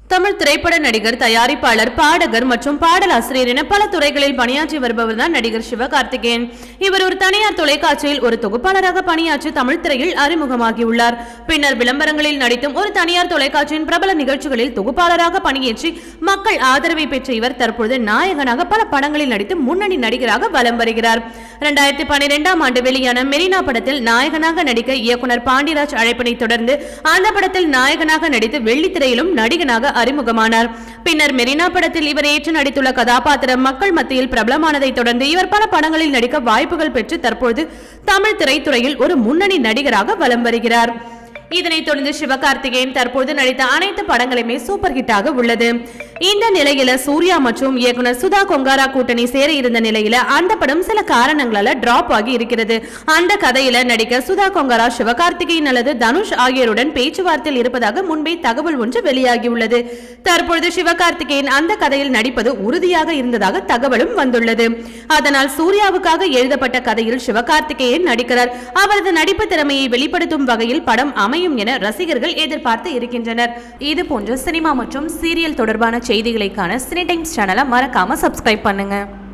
தமிழ் திரைப்பட நடிகர், தயாரிப்பாளர், பாடகர் மற்றும் பாடலாசிரியர் என பல துறைகளில் பணியாற்றி வருபவர் தான் நடிகர் சிவகார்த்திகேயன். இவர் ஒரு தனியார் தொலைக்காட்சியில் ஒரு தொகுப்பாளராக பணியாற்றி தமிழ் திரையில் அறிமுகமாகியுள்ளார். பின்னர் விளம்பரங்களில் நடித்தும் ஒரு தனியார் தொலைக்காட்சியின் பிரபல நிகழ்ச்சிகளில் தொகுப்பாளராக பணியேற்றி மக்கள் ஆதரவை பெற்ற இவர் தற்பொழுது நாயகனாக பல படங்களில் நடித்து முன்னணி நடிகராக வலம் வருகிறார். 2012ஆம் ஆண்டு வெளியான மெரினா படத்தில் நாயகனாக நடிக்க இயக்குனர் பாண்டியராஜ் அழைப்பினை தொடர்ந்து அந்த படத்தில் நாயகனாக நடித்து வெள்ளித்திரையிலும் நடிகனாக அறிமுகமானார். பின்னர் மெரினா படத்தில் இவர் ஏற்று நடித்துள்ள கதாபாத்திரம் மக்கள் மத்தியில் பிரபலமானதை தொடர்ந்து இவர் பல படங்களில் நடிக்க வாய்ப்புகள் பெற்று தற்போது தமிழ் திரைத்துறையில் ஒரு முன்னணி நடிகராக வலம் வருகிறார். இதனைத் தொடர்ந்து சிவகார்த்திகேயன் தற்போது நடித்த அனைத்து படங்களுமே சூப்பர் ஹிட்டாக உள்ளது. இந்த நிலையில சூர்யா மற்றும் இயக்குனர் சுதா கொங்காரா கூட்டணி சேர இருந்த நிலையில அந்த படம் சில காரணங்களால டிராப் ஆகி இருக்கிறது. அந்த கதையில நடிக்க சுதா கொங்காரா சிவகார்த்திகேயன் அல்லது தனுஷ் ஆகியோருடன் பேச்சுவார்த்தையில் இருப்பதாக முன்பே தகவல் ஒன்று வெளியாகியுள்ளது. தற்பொழுது சிவகார்த்திகேயன் அந்த கதையில் நடிப்பது உறுதியாக இருந்ததாக தகவலும் வந்துள்ளது. அதனால் சூர்யாவுக்காக எழுதப்பட்ட கதையில் சிவகார்த்திகேயன் நடிக்கிறார். அவரது நடிப்பு திறமையை வெளிப்படுத்தும் வகையில் படம் அமையும் என ரசிகர்கள் எதிர்பார்த்து இருக்கின்றனர். இது போன்ற சினிமா மற்றும் சீரியல் தொடர்பான செய்திகளை காண சினி டைம்ஸ் சேனலை மறக்காம சப்ஸ்கிரைப் பண்ணுங்க.